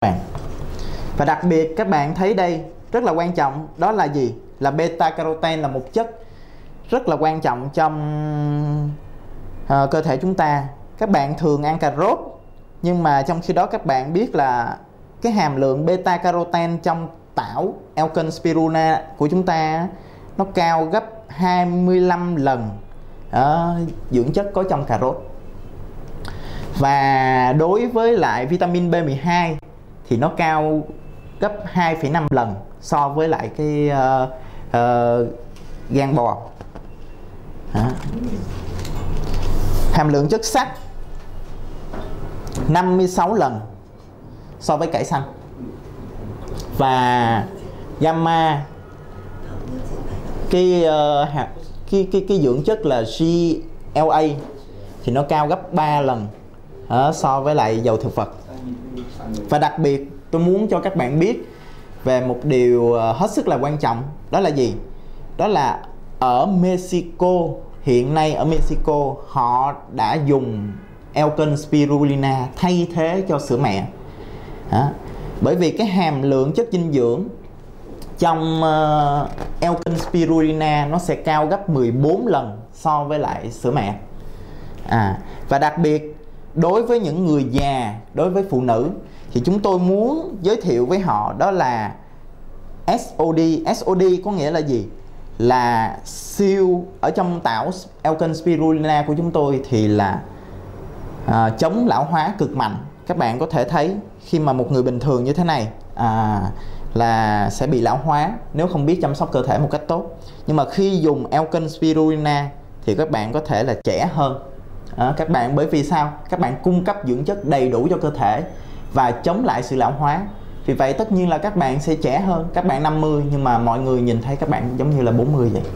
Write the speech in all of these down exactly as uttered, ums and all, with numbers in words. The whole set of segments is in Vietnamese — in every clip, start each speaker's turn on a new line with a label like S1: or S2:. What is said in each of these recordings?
S1: bạn. Và đặc biệt các bạn thấy đây rất là quan trọng, đó là gì? Là beta carotene là một chất rất là quan trọng trong uh, cơ thể chúng ta. Các bạn thường ăn cà rốt, nhưng mà trong khi đó các bạn biết là cái hàm lượng beta carotene trong tảo Alkene spirulina của chúng ta nó cao gấp hai mươi lăm lần uh, dưỡng chất có trong cà rốt. Và đối với lại vitamin B mười hai thì nó cao gấp hai phẩy năm lần so với lại cái uh, uh, gan bò. Đó. Hàm lượng chất sắt năm mươi sáu lần so với cải xanh. Và gamma cái, uh, cái, cái, cái dưỡng chất là giê lờ a thì nó cao gấp ba lần uh, so với lại dầu thực vật. Và đặc biệt tôi muốn cho các bạn biết về một điều uh, hết sức là quan trọng, đó là gì? Đó là ở Mexico, hiện nay ở Mexico họ đã dùng Alkene spirulina thay thế cho sữa mẹ. Đó. Bởi vì cái hàm lượng chất dinh dưỡng trong uh, Alkene spirulina nó sẽ cao gấp mười bốn lần so với lại sữa mẹ. À, và đặc biệt đối với những người già, đối với phụ nữ thì chúng tôi muốn giới thiệu với họ đó là ét o đê. ét o đê có nghĩa là gì? Là siêu ở trong tảo Alkene spirulina của chúng tôi thì là à, chống lão hóa cực mạnh. Các bạn có thể thấy khi mà một người bình thường như thế này à, là sẽ bị lão hóa nếu không biết chăm sóc cơ thể một cách tốt. Nhưng mà khi dùng Alkene spirulina thì các bạn có thể là trẻ hơn. À, các bạn bởi vì sao? Các bạn cung cấp dưỡng chất đầy đủ cho cơ thể và chống lại sự lão hóa. Vì vậy tất nhiên là các bạn sẽ trẻ hơn. Các bạn năm mươi nhưng mà mọi người nhìn thấy các bạn giống như là bốn mươi vậy.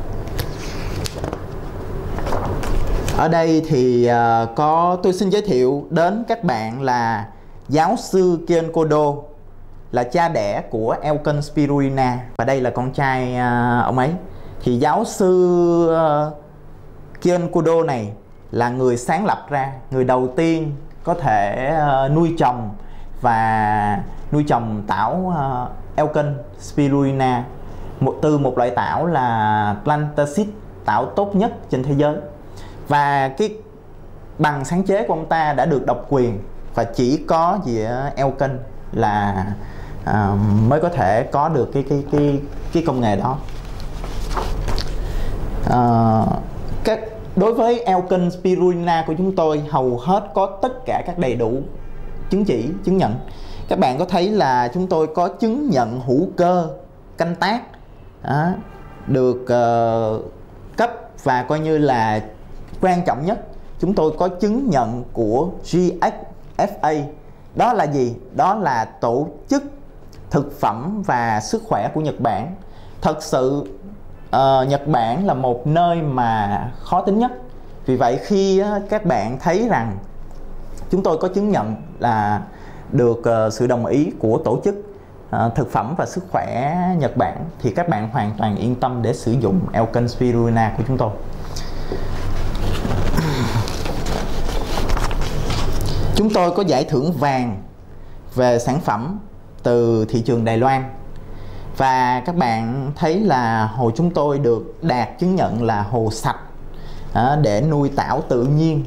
S1: Ở đây thì uh, có tôi xin giới thiệu đến các bạn là giáo sư Kian Kodo, là cha đẻ của Alkene spirulina, và đây là con trai uh, ông ấy. Thì giáo sư uh, Kian Kodo này là người sáng lập ra, người đầu tiên có thể uh, nuôi trồng và nuôi trồng tảo uh, Alkene spirulina một, từ một loại tảo là plantaceae, tảo tốt nhất trên thế giới. Và cái bằng sáng chế của ông ta đã được độc quyền và chỉ có gì Alkene là uh, mới có thể có được cái cái cái cái công nghệ đó. Uh, các đối với Alkene spirulina của chúng tôi hầu hết có tất cả các đầy đủ chứng chỉ, chứng nhận. Các bạn có thấy là chúng tôi có chứng nhận hữu cơ canh tác đó, được uh, cấp, và coi như là quan trọng nhất, chúng tôi có chứng nhận của giê ích ép a. Đó là gì? Đó là tổ chức thực phẩm và sức khỏe của Nhật Bản. Thật sự uh, Nhật Bản là một nơi mà khó tính nhất. Vì vậy khi uh, các bạn thấy rằng chúng tôi có chứng nhận là được uh, sự đồng ý của tổ chức uh, thực phẩm và sức khỏe Nhật Bản thì các bạn hoàn toàn yên tâm để sử dụng Alkene spirulina của chúng tôi. Chúng tôi có giải thưởng vàng về sản phẩm từ thị trường Đài Loan. Và các bạn thấy là hồ chúng tôi được đạt chứng nhận là hồ sạch à, để nuôi tảo tự nhiên.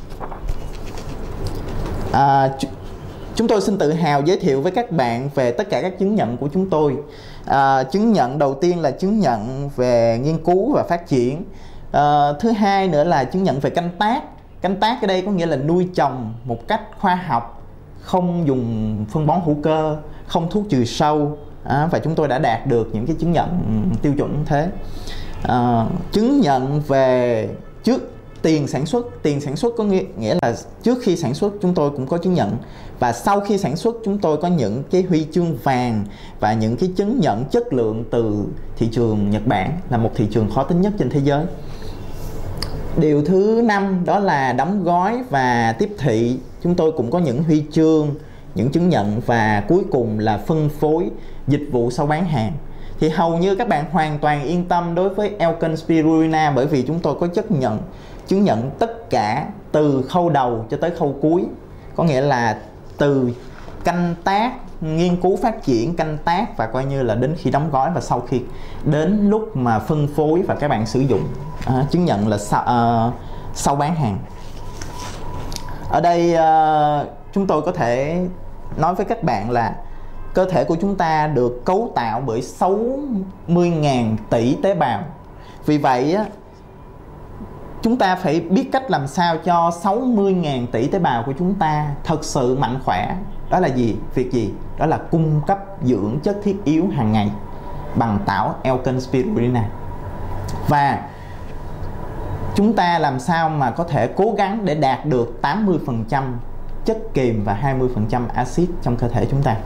S1: À, chúng tôi xin tự hào giới thiệu với các bạn về tất cả các chứng nhận của chúng tôi. À, chứng nhận đầu tiên là chứng nhận về nghiên cứu và phát triển. À, thứ hai nữa là chứng nhận về canh tác. Canh tác ở đây có nghĩa là nuôi trồng một cách khoa học, không dùng phân bón hữu cơ, không thuốc trừ sâu, à, và chúng tôi đã đạt được những cái chứng nhận tiêu chuẩn thế. À, chứng nhận về trước tiền sản xuất, tiền sản xuất có nghĩa, nghĩa là trước khi sản xuất chúng tôi cũng có chứng nhận, và sau khi sản xuất chúng tôi có những cái huy chương vàng và những cái chứng nhận chất lượng từ thị trường Nhật Bản, là một thị trường khó tính nhất trên thế giới. Điều thứ năm đó là đóng gói và tiếp thị. Chúng tôi cũng có những huy chương, những chứng nhận, và cuối cùng là phân phối dịch vụ sau bán hàng. Thì hầu như các bạn hoàn toàn yên tâm đối với Alkene spirulina, bởi vì chúng tôi có chấp nhận chứng nhận tất cả từ khâu đầu cho tới khâu cuối. Có nghĩa là từ canh tác, nghiên cứu phát triển, canh tác và coi như là đến khi đóng gói và sau khi đến lúc mà phân phối và các bạn sử dụng, à, chứng nhận là sau, uh, sau bán hàng. Ở đây uh, chúng tôi có thể nói với các bạn là cơ thể của chúng ta được cấu tạo bởi sáu mươi nghìn tỷ tế bào. Vì vậy chúng ta phải biết cách làm sao cho sáu mươi nghìn tỷ tế bào của chúng ta thật sự mạnh khỏe. Đó là gì? Việc gì? Đó là cung cấp dưỡng chất thiết yếu hàng ngày bằng tảo Alken Spirulina. Và chúng ta làm sao mà có thể cố gắng để đạt được tám mươi phần trăm chất kiềm và hai mươi phần trăm axit trong cơ thể chúng ta.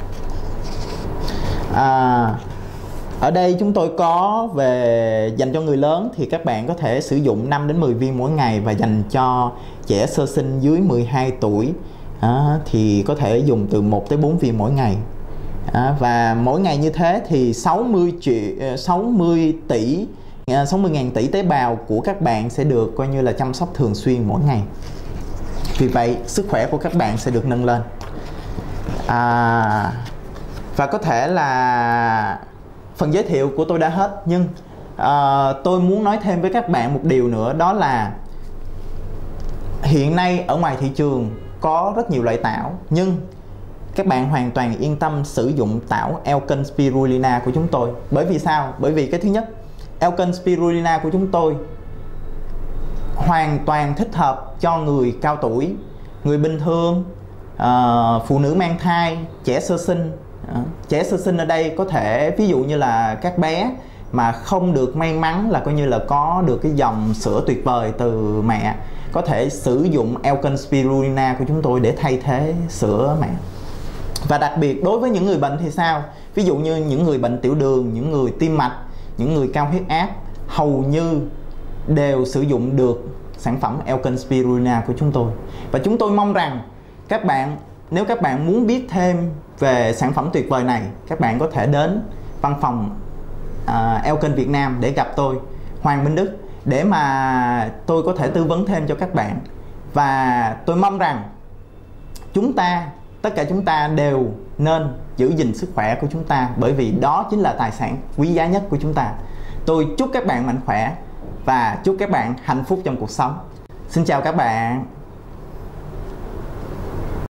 S1: À, ở đây chúng tôi có về dành cho người lớn thì các bạn có thể sử dụng năm đến mười viên mỗi ngày, và dành cho trẻ sơ sinh dưới mười hai tuổi à, thì có thể dùng từ một tới bốn viên mỗi ngày. À, và mỗi ngày như thế thì sáu mươi triệu sáu mươi tỷ sáu mươi nghìn tỷ tế bào của các bạn sẽ được coi như là chăm sóc thường xuyên mỗi ngày. Vì vậy sức khỏe của các bạn sẽ được nâng lên. À, và có thể là phần giới thiệu của tôi đã hết, nhưng uh, tôi muốn nói thêm với các bạn một điều nữa, đó là hiện nay ở ngoài thị trường có rất nhiều loại tảo, nhưng các bạn hoàn toàn yên tâm sử dụng tảo Alken Spirulina của chúng tôi. Bởi vì sao? Bởi vì cái thứ nhất, Alken Spirulina của chúng tôi hoàn toàn thích hợp cho người cao tuổi, người bình thường, uh, phụ nữ mang thai, trẻ sơ sinh. Uh, trẻ sơ sinh ở đây có thể ví dụ như là các bé mà không được may mắn là coi như là có được cái dòng sữa tuyệt vời từ mẹ, có thể sử dụng Alken Spirulina của chúng tôi để thay thế sữa mẹ. Và đặc biệt đối với những người bệnh thì sao? Ví dụ như những người bệnh tiểu đường, những người tim mạch, những người cao huyết áp, hầu như đều sử dụng được sản phẩm Alken Spirulina của chúng tôi. Và chúng tôi mong rằng các bạn, nếu các bạn muốn biết thêm về sản phẩm tuyệt vời này, các bạn có thể đến văn phòng uh, Alken Việt Nam để gặp tôi, Hoàng Minh Đức, để mà tôi có thể tư vấn thêm cho các bạn. Và tôi mong rằng chúng ta, tất cả chúng ta đều nên giữ gìn sức khỏe của chúng ta, bởi vì đó chính là tài sản quý giá nhất của chúng ta. Tôi chúc các bạn mạnh khỏe và chúc các bạn hạnh phúc trong cuộc sống. Xin chào các bạn.